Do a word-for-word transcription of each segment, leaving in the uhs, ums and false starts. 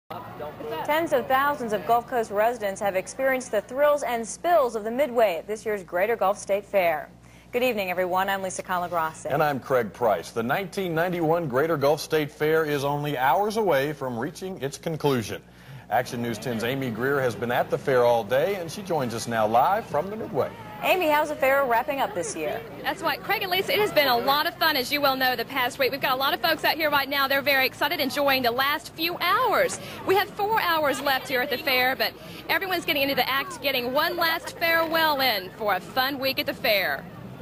Tens of thousands of Gulf Coast residents have experienced the thrills and spills of the Midway at this year's Greater Gulf State Fair. Good evening, everyone. I'm Lisa Calagrassi. And I'm Craig Price. The nineteen ninety-one Greater Gulf State Fair is only hours away from reaching its conclusion. Action News ten's Amy Greer has been at the fair all day, and she joins us now live from the Midway. Amy, how's the fair wrapping up this year? That's right, Craig and Lisa, it has been a lot of fun, as you well know, the past week. We've got a lot of folks out here right now. They're very excited, enjoying the last few hours. We have four hours left here at the fair, but everyone's getting into the act, getting one last farewell in for a fun week at the fair.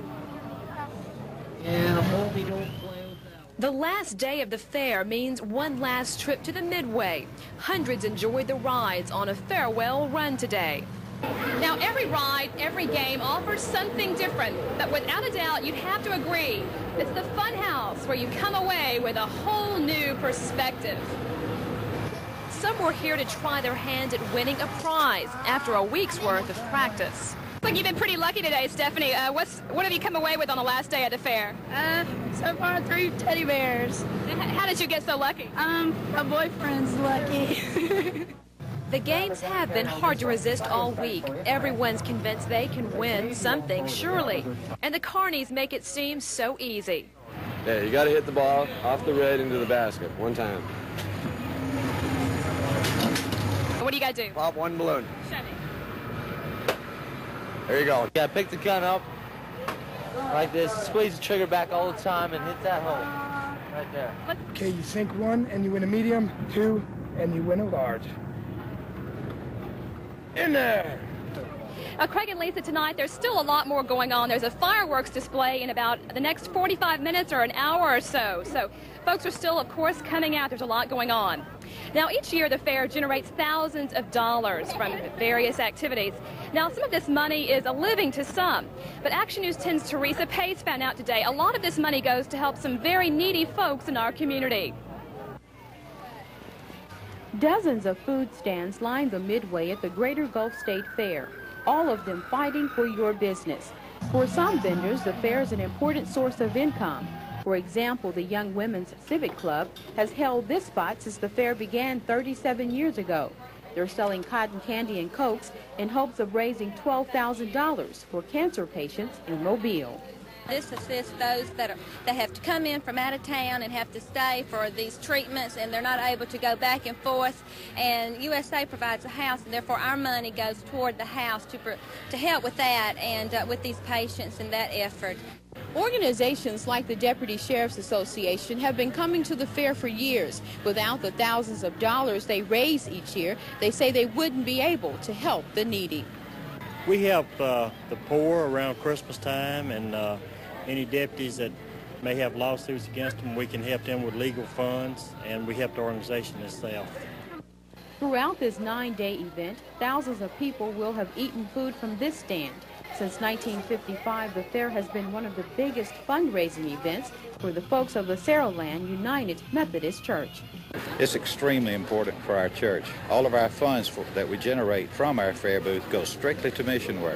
The last day of the fair means one last trip to the Midway. Hundreds enjoyed the rides on a farewell run today. Now, every ride, every game offers something different, but without a doubt, you'd have to agree, it's the fun house where you come away with a whole new perspective. Some were here to try their hand at winning a prize after a week's worth of practice. Looks like you've been pretty lucky today, Stephanie. Uh, what's, what have you come away with on the last day of the fair? Uh, so far, three teddy bears. And how did you get so lucky? Um, my boyfriend's lucky. The games have been hard to resist all week. Everyone's convinced they can win something, surely. And the carnies make it seem so easy. Yeah, you got to hit the ball off the red into the basket one time. What do you got to do? Pop one balloon. Shut it. There you go. You got to pick the gun up like this, squeeze the trigger back all the time, and hit that hole right there. Okay, you sink one, and you win a medium, two, and you win a large. In there! Uh, Craig and Lisa, tonight there's still a lot more going on. There's a fireworks display in about the next forty-five minutes or an hour or so. So folks are still, of course, coming out. There's a lot going on. Now, each year the fair generates thousands of dollars from various activities. Now, some of this money is a living to some. But Action News ten's Teresa Pace found out today a lot of this money goes to help some very needy folks in our community. Dozens of food stands line the Midway at the Greater Gulf State Fair, all of them fighting for your business. For some vendors, the fair is an important source of income. For example, the Young Women's Civic Club has held this spot since the fair began thirty-seven years ago. They're selling cotton candy and Cokes in hopes of raising twelve thousand dollars for cancer patients in Mobile. This assists those that, are, that have to come in from out of town and have to stay for these treatments, and they're not able to go back and forth. And U S A provides a house, and therefore our money goes toward the house to, to help with that and uh, with these patients and that effort. Organizations like the Deputy Sheriff's Association have been coming to the fair for years. Without the thousands of dollars they raise each year, they say they wouldn't be able to help the needy. We help uh, the poor around Christmas time, and uh, any deputies that may have lawsuits against them, we can help them with legal funds, and we help the organization itself. Throughout this nine-day event, thousands of people will have eaten food from this stand. Since nineteen fifty-five, the fair has been one of the biggest fundraising events for the folks of the Saraland United Methodist Church. It's extremely important for our church. All of our funds for, that we generate from our fair booth go strictly to mission work.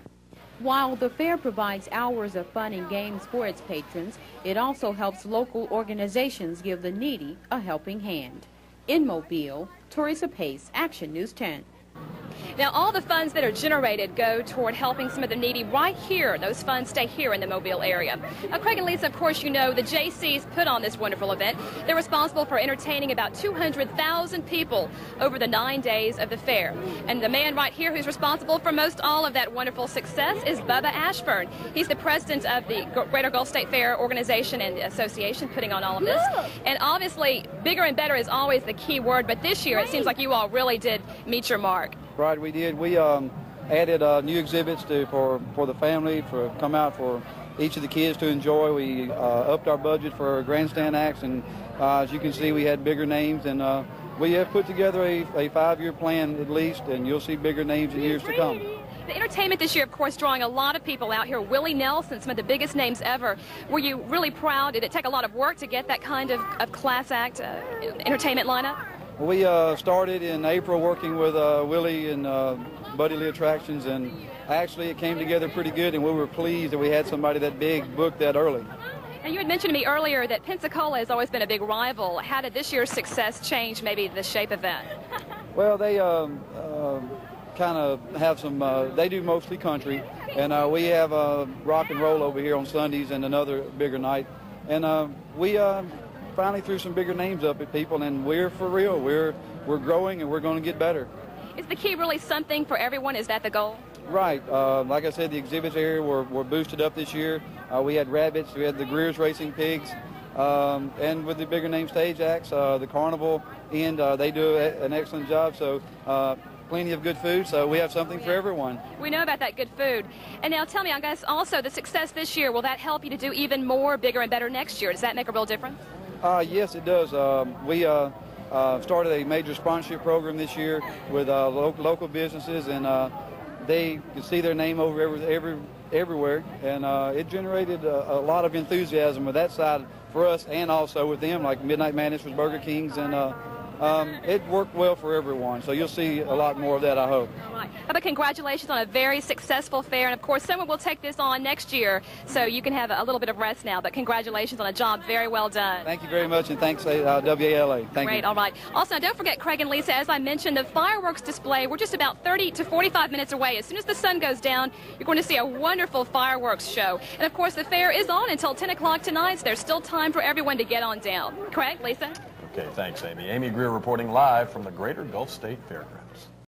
While the fair provides hours of fun and games for its patrons, it also helps local organizations give the needy a helping hand. In Mobile, Teresa Pace, Action News ten. Now, all the funds that are generated go toward helping some of the needy right here. Those funds stay here in the Mobile area. Now, Craig and Lisa, of course, you know the J Cs put on this wonderful event. They're responsible for entertaining about two hundred thousand people over the nine days of the fair. And the man right here who's responsible for most all of that wonderful success is Bubba Ashburn. He's the president of the Greater Gulf State Fair Organization and Association putting on all of this. And obviously, bigger and better is always the key word, but this year it seems like you all really did meet your mark. Right, we did. We um, added uh, new exhibits to, for, for the family, for come out for each of the kids to enjoy. We uh, upped our budget for grandstand acts, and uh, as you can see, we had bigger names, and uh, we have put together a, a five-year plan at least, and you'll see bigger names in years to come. The entertainment this year, of course, drawing a lot of people out here. Willie Nelson, some of the biggest names ever. Were you really proud? Did it take a lot of work to get that kind of, of class act uh, entertainment lineup? We uh, started in April working with uh, Willie and uh, Buddy Lee Attractions, and actually it came together pretty good, and we were pleased that we had somebody that big booked that early. Now, you had mentioned to me earlier that Pensacola has always been a big rival. How did this year's success change maybe the shape of that? Well, they um, uh, kind of have some, uh, they do mostly country, and uh, we have uh, rock and roll over here on Sundays and another bigger night. And uh, we uh, finally threw some bigger names up at people, and we're for real. We're, we're growing, and we're going to get better. Is the key really something for everyone? Is that the goal? Right. Uh, like I said, the exhibits area were, were boosted up this year. Uh, we had rabbits, we had the Greer's racing pigs, um, and with the bigger name stage acts, uh, the carnival end, uh, they do a, an excellent job. So uh, plenty of good food, so we have something for everyone. We know about that good food. And now tell me, I guess also the success this year, will that help you to do even more, bigger and better next year? Does that make a real difference? Uh, yes, it does. Um, we uh, uh, started a major sponsorship program this year with uh, lo local businesses, and uh, they could see their name over every, every, everywhere, and uh, it generated a, a lot of enthusiasm with that side for us and also with them, like Midnight Madness was Burger King's, and uh, um, it worked well for everyone. So you'll see a lot more of that, I hope. All right. How about congratulations on a very successful fair, and of course someone will take this on next year, so you can have a little bit of rest now, but congratulations on a job very well done. Thank you very much, and thanks uh, W A L A. Thank Great, you. all right. Also, don't forget, Craig and Lisa, as I mentioned, the fireworks display, we're just about thirty to forty-five minutes away. As soon as the sun goes down, you're going to see a wonderful fireworks show. And of course, the fair is on until ten o'clock tonight, so there's still time for everyone to get on down. Craig, Lisa? Okay, thanks, Amy. Amy Greer reporting live from the Greater Gulf State Fairgrounds.